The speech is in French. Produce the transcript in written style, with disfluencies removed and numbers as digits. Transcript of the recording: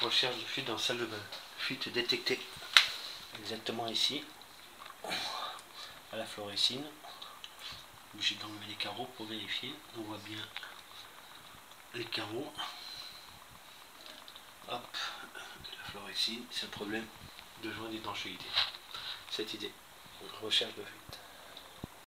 Recherche de fuite dans la salle de bain. Fuite détectée. Exactement ici. À la fluorescine. Obligé d'enlever les carreaux pour vérifier. On voit bien les carreaux. Hop. La fluorescine, c'est un problème de joint d'étanchéité. Cette idée. Recherche de fuite.